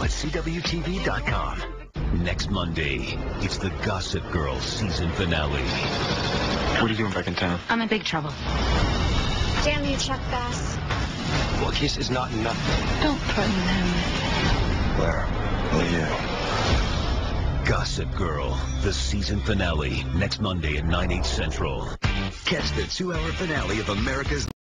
at CWTV.com. Next Monday, it's the Gossip Girl season finale. What are you doing back in town? I'm in big trouble. Damn you, Chuck Bass. Well, a kiss is not enough. Don't threaten him. Where will you? Gossip Girl, the season finale, next Monday at 9/8 Central. Catch the 2-hour finale of America's